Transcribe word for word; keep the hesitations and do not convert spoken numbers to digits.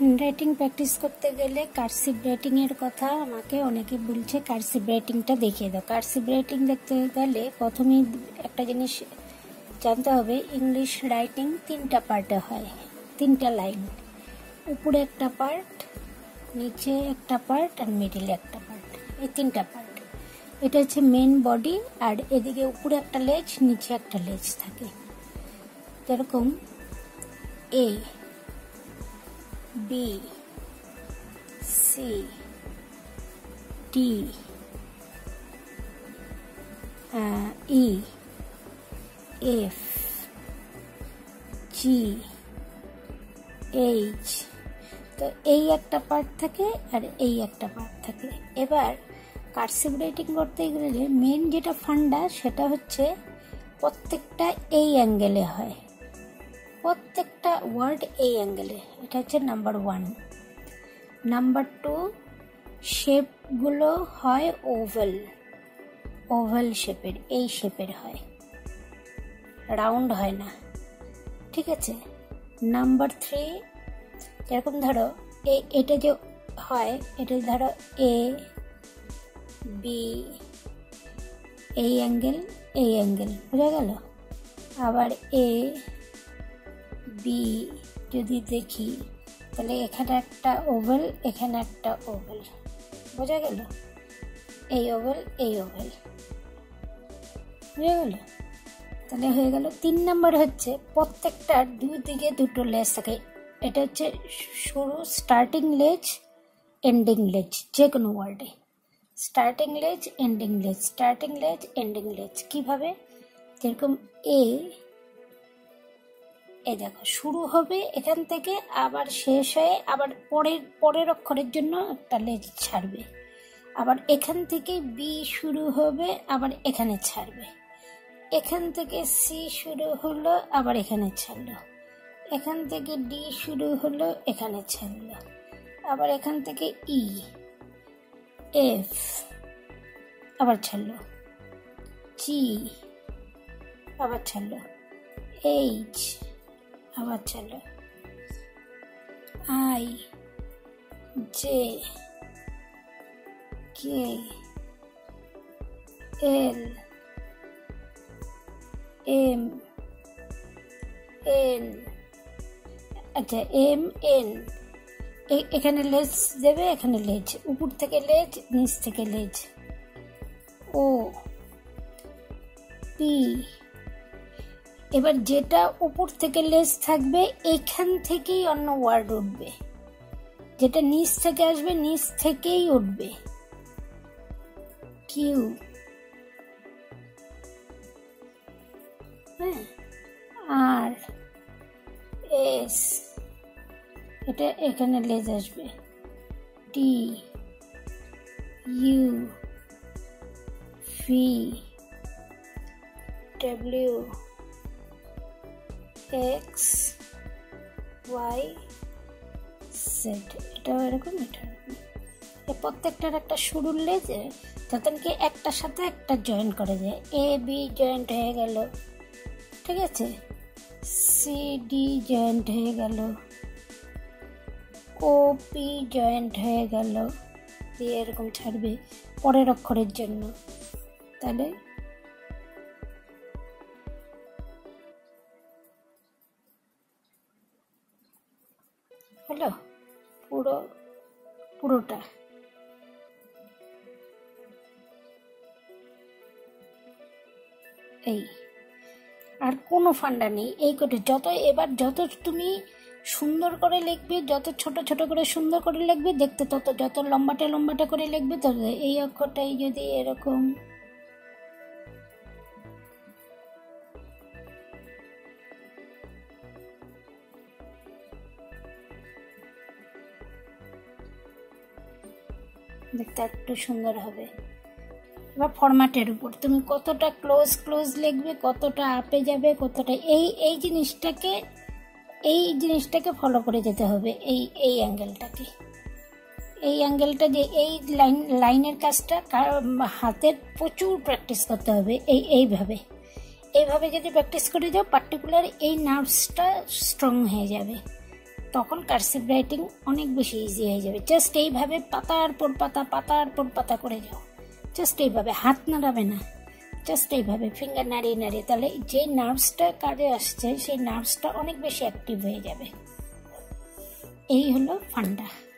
Handwriting practice করতে গেলে cursive writing এর কথা আমাকে অনেকে বলছে কার্সিভ রাইটিংটা দেখিয়ে দাও। কার্সিভ রাইটিং দেখতে গেলে প্রথমেই একটা জিনিস জানতে হবে, ইংলিশ রাইটিং তিনটা পার্টে হয়, তিনটা লাইন, উপরে একটা পার্ট, নিচে একটা পার্ট আর মিডিলে একটা পার্ট, এই তিনটা পার্ট। এটা হচ্ছে মেন বডি, আর এদিকে উপরে একটা লেজ, নিচে একটা লেজ থাকে। যেরকম A, B, C, D, E, F, G, H. তো এই একটা পার্ট থাকে আর এই একটা পার্ট থাকে। এবার কার্সিভ রাইটিং করতে গেলে মেন যেটা ফান্ডা সেটা হচ্ছে প্রত্যেকটা এই অ্যাঙ্গেলে হয়, প্রত্যেকটা ওয়ার্ড এই অ্যাঙ্গেলে। এটা হচ্ছে নাম্বার ওয়ান। নাম্বার টু, শেপগুলো হয় ওভাল, ওভাল শেপের, এই শেপের হয়, রাউন্ড হয় না, ঠিক আছে। নাম্বার থ্রি, যেরকম ধরো এটা যে হয়, এটা ধরো এ বি, এই অ্যাঙ্গেল এই অ্যাঙ্গেল, বোঝা গেল। আবার এ বি যদি দেখি তাহলে এখানে একটা ওভাল, এখানে একটা ওভাল, বোঝা গেল। এই ওভাল এই ওভাল, বোঝা গেল। তাহলে হয়ে গেল। তিন নাম্বার হচ্ছে প্রত্যেকটার দুই দিকে দুটো লেজ থাকে। এটা হচ্ছে শুরু, স্টার্টিং লেজ, এন্ডিং লেজ, যে কোনো ওয়ার্ডে স্টার্টিং লেজ এন্ডিং লেজ, স্টার্টিং লেজ এন্ডিং লেজ। কিভাবে? যেরকম এ, এই দেখো শুরু হবে এখান থেকে, আবার শেষ হয়ে আবার পরের পরের অক্ষরের জন্য একটা লেজ ছাড়বে। আবার এখান থেকে বি শুরু হবে, আবার এখানে ছাড়বে। এখান থেকে সি শুরু হলো, আবার এখানে ছাড়লো। এখান থেকে ডি শুরু হলো, এখানে ছাড়লো। আবার এখান থেকে ই, এফ, আবার ছাড়লো। জি, আবার ছাড়লো। এইচ, আবার ছাড়লো। I, J, K, L, M, N, আচ্ছা এম এন, এখানে লেজ দেবে, এখানে লেজ, উপর থেকে লেজ, নিচ থেকে লেজ। O, P. এবার যেটা উপর থেকে লেজ থাকবে এখান থেকেই অন্য ওয়ার্ড উঠবে, যেটা নিচ থেকে আসবে নিচ থেকেই উঠবে। কিউ, হ্যাঁ, আর, এস, এটা এখানে লেজ আসবে। T, U, V, W, X, Y, Z. এটাও এরকম, এটা প্রত্যেকটার একটা শুরুর লেজ, তখন কি একটার সাথে একটা জয়েন্ট করে যায়। এ বি জয়েন্ট হয়ে গেল, ঠিক আছে। সি ডি জয়েন্ট হয়ে গেল, ও পি জয়েন্ট হয়ে গেল, দিয়ে এরকম ছাড়বে পরের অক্ষরের জন্য। তাহলে হলো পুরো পুরোটা। এই আর কোনো ফান্ডা নেই, এই করে যত এবার যত তুমি সুন্দর করে লিখবে, যত ছোট ছোট করে সুন্দর করে লিখবে, দেখতে তত যত লম্বাটে লম্বাটে করে লিখবে, তত এই অক্ষরটাই যদি এরকম দেখতে একটু সুন্দর হবে। এবার ফরম্যাটের উপর তুমি কতটা ক্লোজ ক্লোজ লিখবে, কতটা আপে যাবে, কতটা এই এই জিনিসটাকে এই জিনিসটাকে ফলো করে যেতে হবে। এই এই অ্যাঙ্গেলটাকে, এই অ্যাঙ্গেলটা যে এই লাইন লাইনের কাজটা হাতের প্রচুর প্র্যাকটিস করতে হবে। এই এইভাবে এইভাবে যদি প্র্যাকটিস করে যাও, পার্টিকুলার এই নার্ভসটা স্ট্রং হয়ে যাবে। তখন কার্সিভ রাইটিং অনেক বেশি ইজি হয়ে যাবে। জাস্ট এইভাবে পাতার পর পাতা পাতার পর পাতা করে যাও, জাস্ট এইভাবে, হাত নাড়াবে না, জাস্ট এইভাবে ফিঙ্গার নাড়িয়ে নাড়িয়ে, তাহলে যে নার্ভসটা কাজে আসছে সেই নার্ভসটা অনেক বেশি অ্যাক্টিভ হয়ে যাবে। এই হলো ফান্ডা।